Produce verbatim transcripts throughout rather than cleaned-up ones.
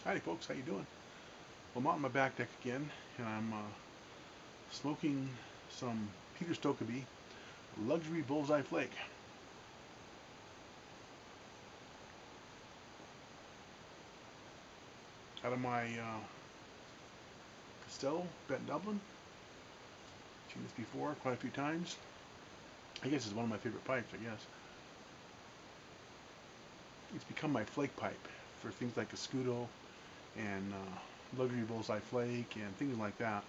Howdy folks, how you doing? Well, I'm out on my back deck again, and I'm uh, smoking some Peter Stokkebye Luxury Bullseye Flake out of my uh, Costello, Bent Dublin. Seen this before quite a few times. I guess it's one of my favorite pipes, I guess. It's become my flake pipe for things like Escudo and uh, Luxury Bullseye Flake and things like that.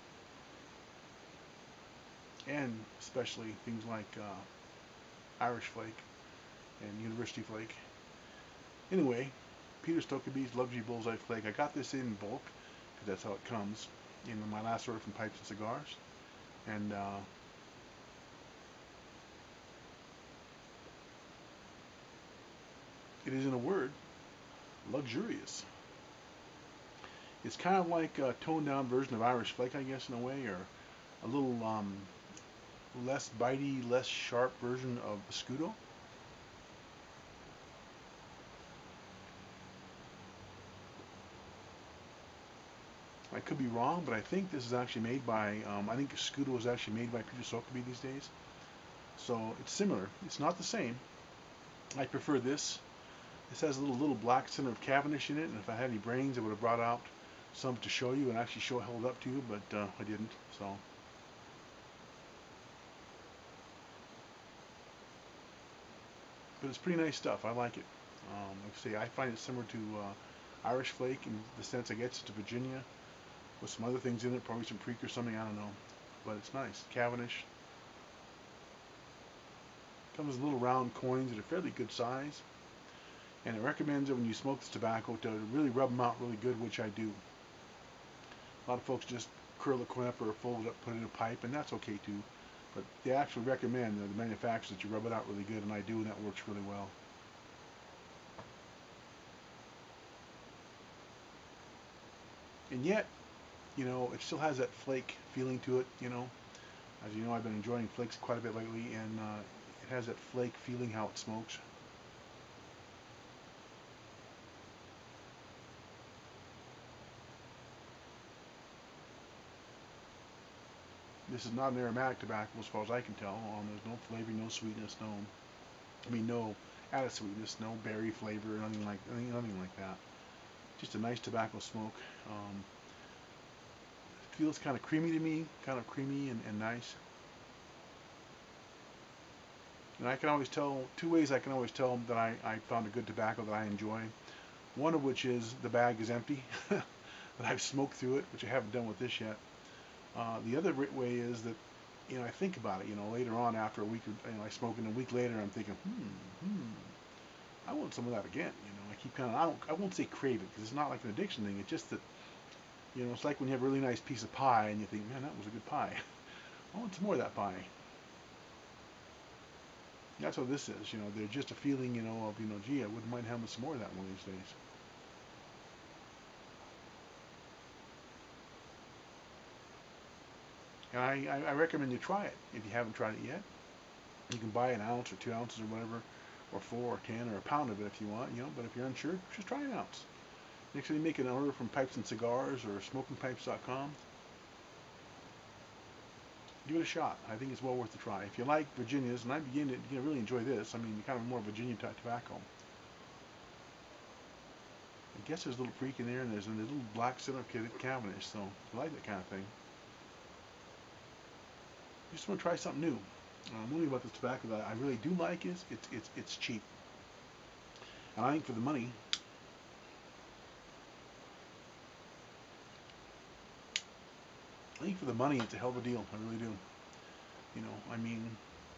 And especially things like uh, Irish Flake and University Flake. Anyway, Peter Stokkebye's Luxury Bullseye Flake. I got this in bulk because that's how it comes in my last order from Pipes and Cigars. And uh, it is, in a word, luxurious. It's kind of like a toned down version of Irish Flake, I guess, in a way, or a little um, less bitey, less sharp version of Escudo. I could be wrong, but I think this is actually made by, um, I think Escudo is actually made by Peter Stokkebye these days. So it's similar. It's not the same. I prefer this. This has a little little black center of Cavendish in it, and if I had any brains, I would have brought out some to show you and actually show held up to you, but uh, I didn't. So, but it's pretty nice stuff. I like it. Um, like I say, I find it similar to uh, Irish Flake in the sense I get it to Virginia with some other things in it, probably some Preak or something. I don't know, but it's nice. Cavendish comes with little round coins that are fairly good size, and it recommends it when you smoke this tobacco to really rub them out really good, which I do. A lot of folks just curl the coin up or fold it up, put it in a pipe, and that's okay too. But they actually recommend, the manufacturers, that you rub it out really good, and I do, and that works really well. And yet, you know, it still has that flake feeling to it, you know. As you know, I've been enjoying flakes quite a bit lately, and uh, it has that flake feeling how it smokes. This is not an aromatic tobacco as far as I can tell. Um, there's no flavor, no sweetness, no, I mean, no added sweetness, no berry flavor, nothing like nothing, nothing like that. Just a nice tobacco smoke. Um, it feels kind of creamy to me, kind of creamy and, and nice. And I can always tell, two ways I can always tell that I, I found a good tobacco that I enjoy. One of which is the bag is empty, that I've smoked through it, which I haven't done with this yet. Uh, the other way is that, you know, I think about it, you know, later on after a week, or, you know, I smoke it, and a week later I'm thinking, hmm, hmm, I want some of that again. You know, I keep kind of, I don't, I won't say crave it because it's not like an addiction thing. It's just that, you know, it's like when you have a really nice piece of pie and you think, man, that was a good pie. I want some more of that pie. That's what this is. You know, they're just a feeling, you know, of, you know, gee, I wouldn't mind having some more of that one of these days. And I, I, I recommend you try it if you haven't tried it yet. You can buy an ounce or two ounces or whatever, or four or ten or a pound of it if you want, you know. But if you're unsure, just try an ounce. Next time you make an order from Pipes and Cigars or smoking pipes dot com, give it a shot. I think it's well worth a try. If you like Virginias, and I begin to you know, really enjoy this, I mean, you're kind of more Virginia type tobacco. I guess there's a little Preak in there, and there's a little black center Cavendish, so I like that kind of thing. Just want to try something new. Uh, one thing about this tobacco that I really do like is it's it's it's cheap, and I think for the money, I think for the money, it's a hell of a deal. I really do. You know, I mean,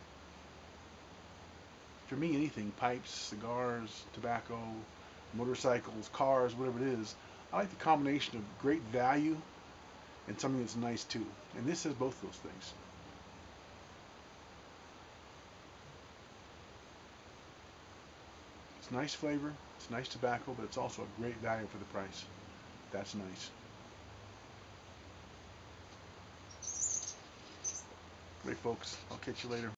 for me, anything, pipes, cigars, tobacco, motorcycles, cars, whatever it is, I like the combination of great value and something that's nice too. And this has both those things. It's nice flavor, it's nice tobacco, but it's also a great value for the price. That's nice. Great folks. I'll catch you later.